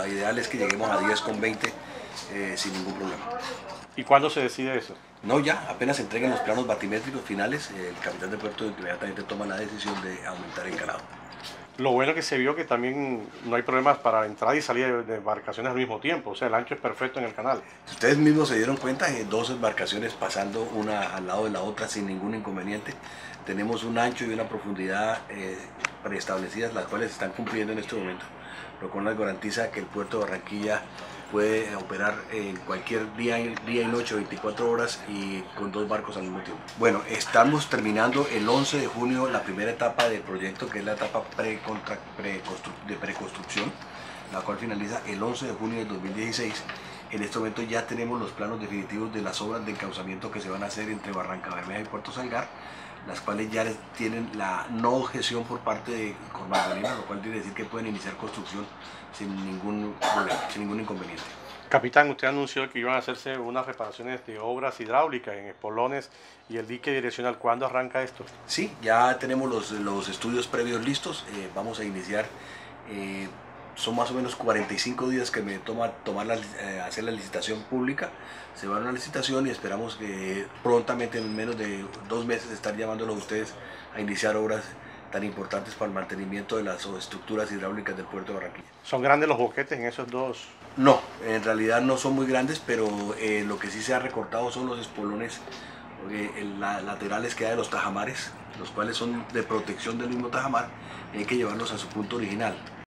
ideal es que lleguemos a 10,20 sin ningún problema. ¿Y cuándo se decide eso? No, ya, apenas se entreguen los planos batimétricos finales, el capitán de puerto inmediatamente toma la decisión de aumentar el calado. Lo bueno que se vio que también no hay problemas para entrada y salida de embarcaciones al mismo tiempo, o sea, el ancho es perfecto en el canal. Si ustedes mismos se dieron cuenta, dos embarcaciones pasando una al lado de la otra sin ningún inconveniente. Tenemos un ancho y una profundidad preestablecidas, las cuales se están cumpliendo en este momento, lo cual nos garantiza que el puerto de Barranquilla puede operar en cualquier día y noche, 24 horas y con 2 barcos al mismo tiempo. Bueno, estamos terminando el 11 de junio la primera etapa del proyecto, que es la etapa de preconstrucción, la cual finaliza el 11 de junio del 2016. En este momento ya tenemos los planos definitivos de las obras de encauzamiento que se van a hacer entre Barranca Bermeja y Puerto Salgar, las cuales ya tienen la no objeción por parte de Cormandolina, lo cual quiere decir que pueden iniciar construcción sin ningún problema, sin ningún inconveniente. Capitán, usted anunció que iban a hacerse unas reparaciones de obras hidráulicas en espolones y el dique direccional. ¿Cuándo arranca esto? Sí, ya tenemos los estudios previos listos, vamos a iniciar. Son más o menos 45 días que me toma hacer la licitación pública. Se va a una licitación y esperamos que prontamente, en menos de 2 meses, estar llamándolos a ustedes a iniciar obras tan importantes para el mantenimiento de las estructuras hidráulicas del puerto de Barranquilla. ¿Son grandes los boquetes en esos dos? No, en realidad no son muy grandes, pero lo que sí se ha recortado son los espolones laterales que hay de los tajamares, los cuales son de protección del mismo tajamar, y hay que llevarlos a su punto original.